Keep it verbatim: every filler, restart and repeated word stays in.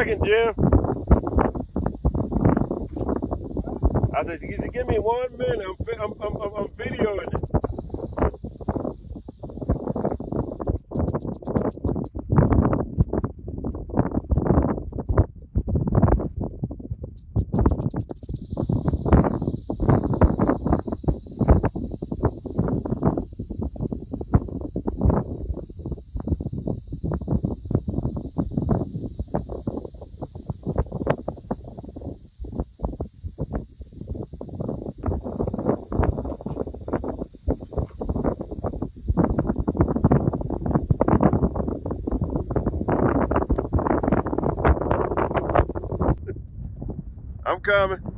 second, Jim. I said, "Give give me one minute. I'm, I'm, I'm, I'm videoing it." I'm coming.